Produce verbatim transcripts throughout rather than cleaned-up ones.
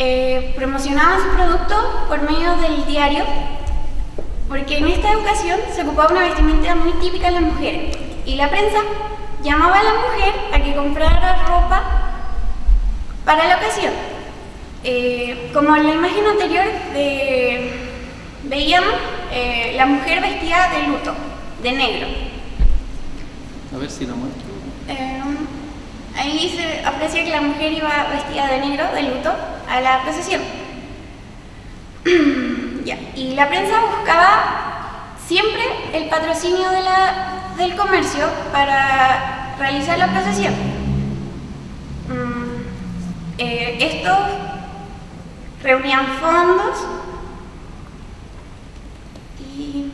eh, promocionaban su producto por medio del diario, porque en esta ocasión se ocupaba una vestimenta muy típica de las mujeres, y la prensa llamaba a la mujer a que comprara ropa para la ocasión. Eh, como en la imagen anterior de, veíamos, eh, la mujer vestida de luto, de negro. A ver si lo muestro. Eh, ahí se aprecia que la mujer iba vestida de negro, de luto, a la procesión. Ya. Y la prensa buscaba siempre el patrocinio de la, del comercio para realizar la procesión. Mm, eh, estos reunían fondos y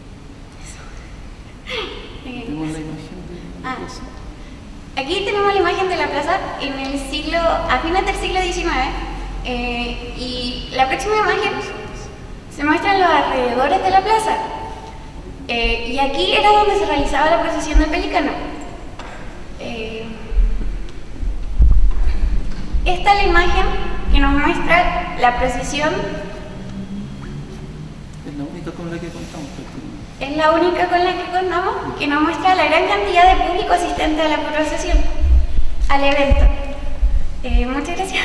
eso. Tenemos la imagen de la Ah. plaza. Aquí tenemos la imagen de la plaza en el siglo, a fines del siglo diecinueve, eh, y la próxima imagen se muestran los alrededores de la plaza, eh, y aquí era donde se realizaba la procesión del Pelícano. Eh, esta es la imagen que nos muestra la procesión. Es la única con la que contamos. Es la única con la que contamos, que nos muestra la gran cantidad de público asistente a la procesión, al evento. Eh, muchas gracias.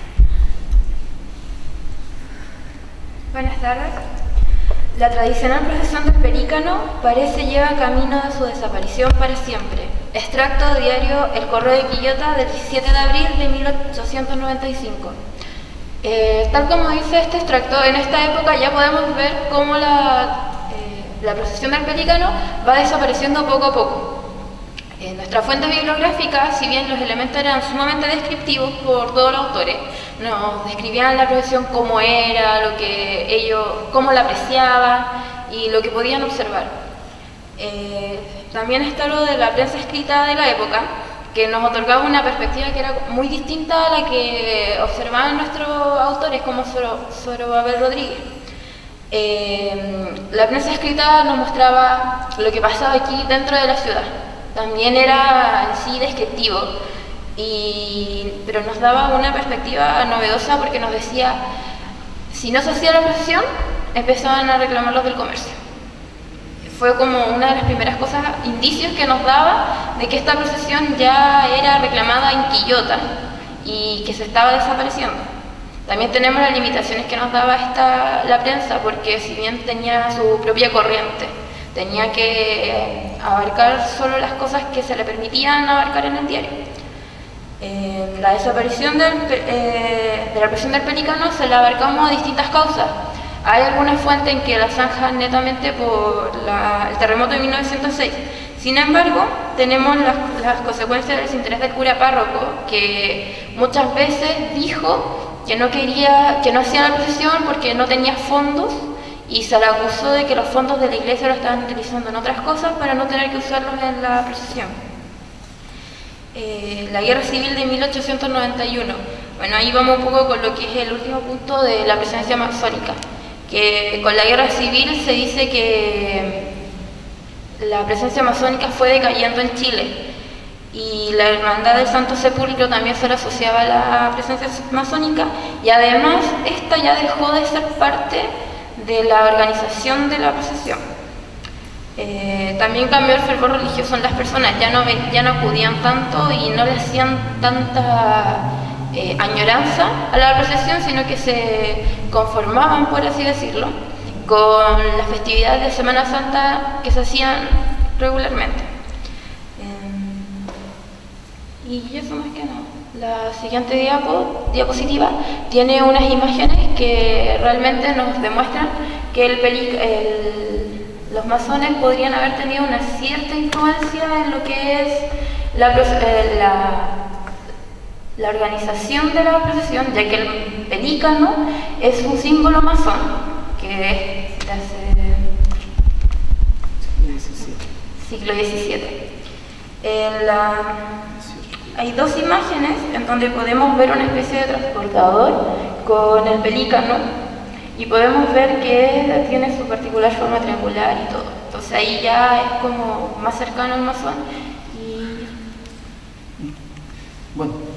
Buenas tardes. La tradicional procesión del Pelícano parece lleva camino de su desaparición para siempre. Extracto diario El Correo de Quillota del diecisiete de abril de mil ochocientos noventa y cinco. Eh, tal como dice este extracto, en esta época ya podemos ver cómo la, eh, la procesión del Pelícano va desapareciendo poco a poco. En nuestra fuente bibliográfica, si bien los elementos eran sumamente descriptivos por todos los autores, nos describían la procesión cómo era, lo que ellos, cómo la apreciaban y lo que podían observar. Eh, también está lo de la prensa escrita de la época, que nos otorgaba una perspectiva que era muy distinta a la que observaban nuestros autores como Zorobabel Rodríguez. Eh, la prensa escrita nos mostraba lo que pasaba aquí dentro de la ciudad. También era en sí descriptivo, y, pero nos daba una perspectiva novedosa porque nos decía, si no se hacía la procesión, empezaban a reclamar los del comercio. Fue como una de las primeras cosas, indicios que nos daba de que esta procesión ya era reclamada en Quillota y que se estaba desapareciendo. También tenemos las limitaciones que nos daba esta, la prensa, porque si bien tenía su propia corriente, tenía que abarcar solo las cosas que se le permitían abarcar en el diario. Eh, la desaparición del, eh, de la procesión del Pelícano se la abarcamos a distintas causas. Hay algunas fuentes en que la zanjan netamente por la, el terremoto de mil novecientos seis. Sin embargo, tenemos las, las consecuencias del desinterés del cura párroco, que muchas veces dijo que no quería, que no hacía la procesión porque no tenía fondos, y se le acusó de que los fondos de la iglesia lo estaban utilizando en otras cosas para no tener que usarlos en la procesión. Eh, la guerra civil de mil ochocientos noventa y uno. Bueno, ahí vamos un poco con lo que es el último punto de la presencia masónica, que con la guerra civil se dice que la presencia masónica fue decayendo en Chile, y la Hermandad del Santo Sepulcro también se le asociaba a la presencia masónica, y además esta ya dejó de ser parte de la organización de la procesión. Eh, también cambió el fervor religioso en las personas, ya no, ya no acudían tanto y no le hacían tanta eh, añoranza a la procesión, sino que se conformaban, por así decirlo, con las festividades de Semana Santa que se hacían regularmente. Eh, y eso más que nada. La siguiente diapo, diapositiva tiene unas imágenes que realmente nos demuestran que el el, los masones podrían haber tenido una cierta influencia en lo que es la, eh, la, la organización de la procesión, ya que el pelícano es un símbolo masón, que es de hace siglo diecisiete. En la, hay dos imágenes en donde podemos ver una especie de transportador con el pelícano, y podemos ver que tiene su particular forma triangular y todo. Entonces ahí ya es como más cercano al masón. Y... Bueno.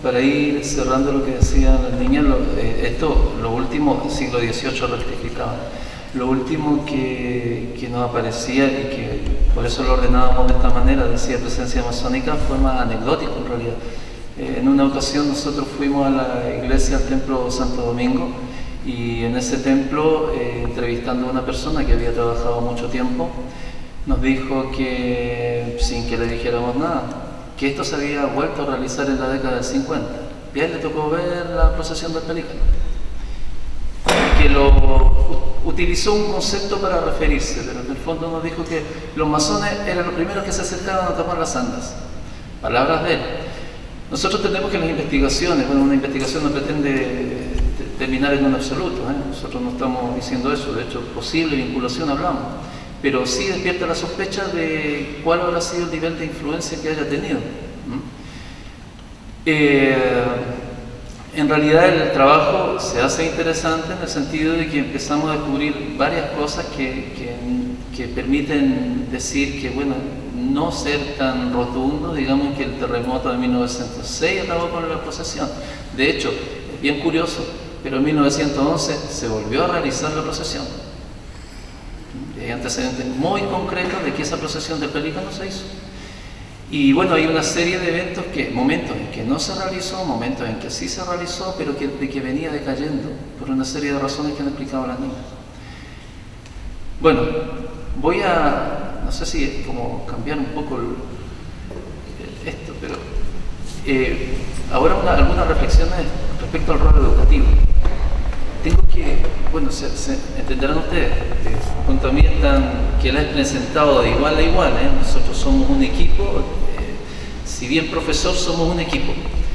para ir cerrando lo que decían las niñas, lo, eh, esto, lo último, siglo dieciocho rectificaba, lo último que, que nos aparecía y que por eso lo ordenábamos de esta manera, decía presencia masónica, fue más anecdótico en realidad. Eh, en una ocasión nosotros fuimos a la iglesia, al templo Santo Domingo, y en ese templo, eh, entrevistando a una persona que había trabajado mucho tiempo, nos dijo que, sin que le dijéramos nada, que esto se había vuelto a realizar en la década del cincuenta. Y a él le tocó ver la procesión del pelícano. Que lo utilizó un concepto para referirse, pero en el fondo nos dijo que los masones eran los primeros que se acercaban a tomar las andas. Palabras de él. Nosotros tenemos que las investigaciones, bueno, una investigación no pretende terminar en un absoluto, ¿eh? Nosotros no estamos diciendo eso, de hecho, posible vinculación hablamos, pero sí despierta la sospecha de cuál habrá sido el nivel de influencia que haya tenido. ¿Mm? Eh, en realidad el trabajo se hace interesante en el sentido de que empezamos a descubrir varias cosas que, que, que permiten decir que, bueno, no ser tan rotundo, digamos que el terremoto de mil novecientos seis acabó con la procesión. De hecho, es bien curioso, pero en mil novecientos once se volvió a realizar la procesión. Hay antecedentes muy concretos de que esa procesión del pelícano se hizo. Y bueno, hay una serie de eventos, que, momentos en que no se realizó, momentos en que sí se realizó, pero que, de que venía decayendo por una serie de razones que han explicado las niñas. Bueno, voy a, no sé si es como cambiar un poco el, el, esto, pero eh, ahora una, algunas reflexiones respecto al rol educativo. Tengo que, bueno, se, se entenderán ustedes, eh, junto a mí están, que la he presentado de igual a igual, ¿eh? Nosotros somos un equipo, eh, si bien profesor, somos un equipo.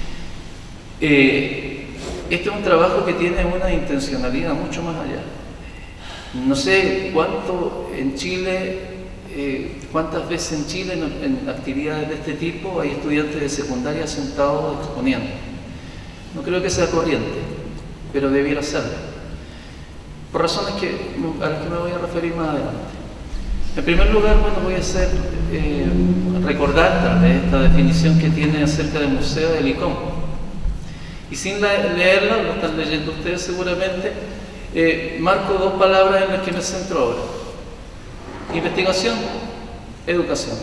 Eh, este es un trabajo que tiene una intencionalidad mucho más allá. No sé cuánto en Chile, eh, cuántas veces en Chile en, en actividades de este tipo hay estudiantes de secundaria sentados exponiendo. No creo que sea corriente, pero debiera serlo, por razones que, a las que me voy a referir más adelante. En primer lugar, bueno, voy a hacer, eh, recordar tal vez esta definición que tiene acerca del Museo del I C O M. Y sin leerla, lo están leyendo ustedes seguramente, eh, marco dos palabras en las que me centro ahora. Investigación, educación.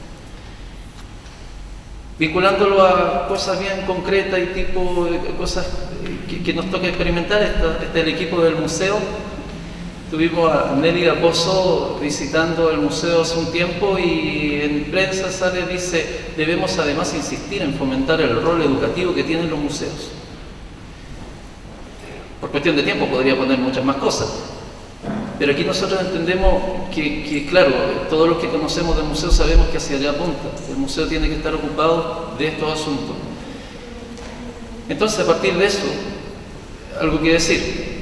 Vinculándolo a cosas bien concretas y tipo de cosas que, que nos toca experimentar, este, este es el equipo del museo. Tuvimos a Nelly Pozo visitando el museo hace un tiempo y en prensa sale, dice, debemos además insistir en fomentar el rol educativo que tienen los museos. Por cuestión de tiempo podría poner muchas más cosas, pero aquí nosotros entendemos que, que, claro, todos los que conocemos del museo sabemos que hacia allá apunta. El museo tiene que estar ocupado de estos asuntos. Entonces, a partir de eso, algo que decir.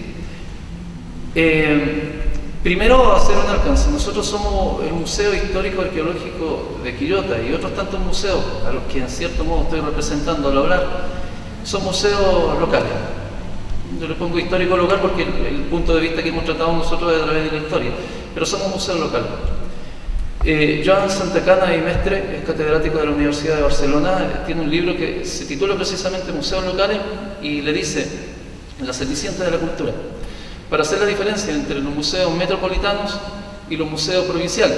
Eh, primero, hacer un alcance. Nosotros somos el Museo Histórico Arqueológico de Quillota y otros tantos museos a los que en cierto modo estoy representando al hablar, son museos locales. Yo le pongo histórico local porque el, el punto de vista que hemos tratado nosotros es a través de la historia, pero somos museos locales. Eh, Joan Santacana y Mestre, es catedrático de la Universidad de Barcelona, tiene un libro que se titula precisamente Museos Locales y le dice, La Cenicienta de la Cultura, para hacer la diferencia entre los museos metropolitanos y los museos provinciales.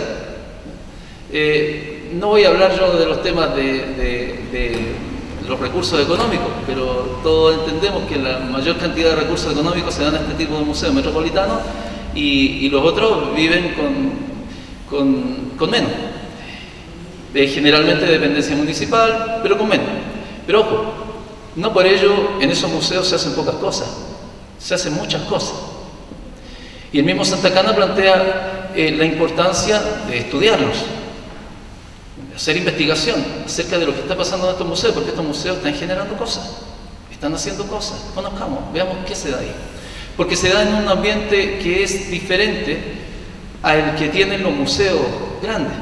Eh, no voy a hablar yo de los temas de, de, de los recursos económicos, pero todos entendemos que la mayor cantidad de recursos económicos se dan a este tipo de museos metropolitanos y, y los otros viven con, con, con menos. Eh, generalmente de dependencia municipal, pero con menos. Pero ojo, no por ello en esos museos se hacen pocas cosas, se hacen muchas cosas. Y el mismo Santacana plantea eh, la importancia de estudiarlos, hacer investigación acerca de lo que está pasando en estos museos, porque estos museos están generando cosas, están haciendo cosas. Conozcamos, veamos qué se da ahí. Porque se da en un ambiente que es diferente al que tienen los museos grandes.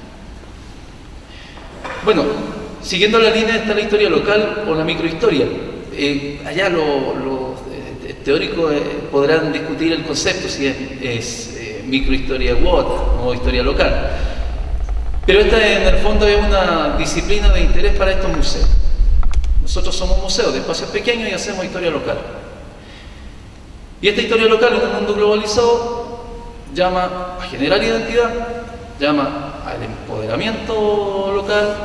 Bueno, siguiendo la línea está la historia local o la microhistoria. Eh, allá los lo, eh, teóricos eh, podrán discutir el concepto, si es, es eh, microhistoria U O T o historia local. Pero esta en el fondo es una disciplina de interés para estos museos. Nosotros somos un museo de espacios pequeños y hacemos historia local. Y esta historia local en un mundo globalizado llama a generar identidad, llama al empoderamiento local,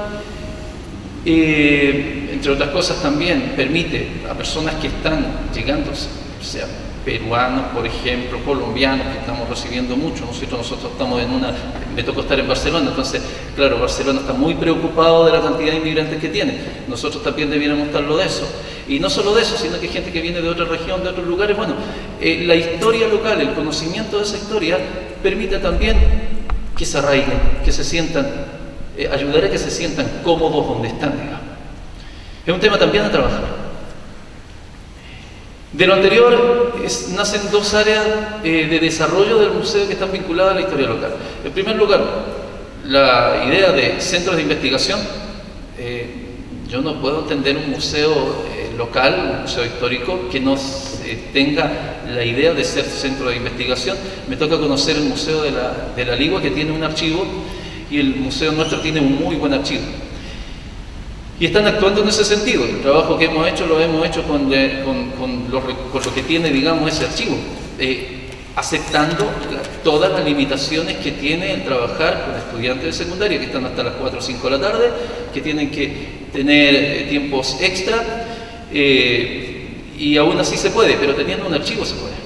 eh, entre otras cosas también permite a personas que están llegando, sean peruanos, por ejemplo, colombianos, que estamos recibiendo mucho. Nosotros, nosotros estamos en una... Me tocó estar en Barcelona, entonces, claro, Barcelona está muy preocupado de la cantidad de inmigrantes que tiene. Nosotros también debiéramos estarlo de eso. Y no solo de eso, sino que hay gente que viene de otra región, de otros lugares. Bueno, eh, la historia local, el conocimiento de esa historia, permite también que se arraiguen, que se sientan, eh, ayudará a que se sientan cómodos donde están, digamos. Es un tema también a trabajar. De lo anterior, es, nacen dos áreas eh, de desarrollo del museo que están vinculadas a la historia local. En primer lugar, la idea de centros de investigación. Eh, yo no puedo entender un museo eh, local, un museo histórico, que no eh, tenga la idea de ser centro de investigación. Me toca conocer el Museo de la, de la Ligua, que tiene un archivo, y el museo nuestro tiene un muy buen archivo. Y están actuando en ese sentido. El trabajo que hemos hecho lo hemos hecho con, de, con, con, lo, con lo que tiene, digamos, ese archivo, eh, aceptando la, todas las limitaciones que tiene el trabajar con estudiantes de secundaria que están hasta las cuatro o cinco de la tarde, que tienen que tener eh, tiempos extra, eh, y aún así se puede, pero teniendo un archivo se puede.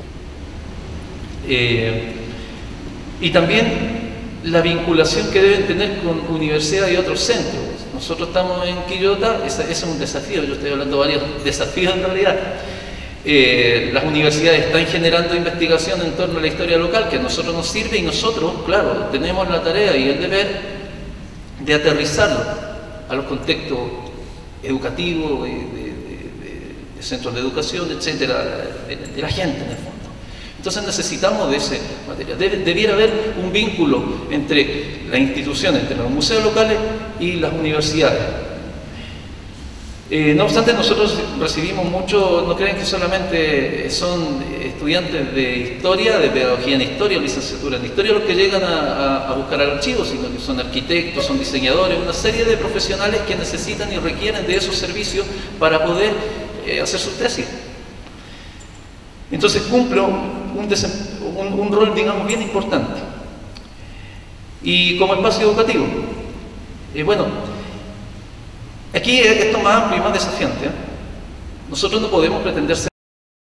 Eh, y también la vinculación que deben tener con universidades y otros centros. Nosotros estamos en Quillota, ese es un desafío, yo estoy hablando de varios desafíos en realidad. Eh, las universidades están generando investigación en torno a la historia local que a nosotros nos sirve, y nosotros, claro, tenemos la tarea y el deber de aterrizarlo a los contextos educativos, de, de, de, de centros de educación, etcétera, de, de la gente en el fondo. Entonces necesitamos de ese material. Debe, debiera haber un vínculo entre la institución, entre los museos locales y las universidades. Eh, no obstante, nosotros recibimos mucho, no creen que solamente son estudiantes de historia, de pedagogía en historia, licenciatura en historia, los que llegan a, a, a buscar archivos, sino que son arquitectos, son diseñadores, una serie de profesionales que necesitan y requieren de esos servicios para poder eh, hacer sus tesis. Entonces cumplo un, un, un rol, digamos, bien importante. Y como espacio educativo, eh, bueno, aquí esto más amplio y más desafiante, ¿eh? Nosotros no podemos pretender ser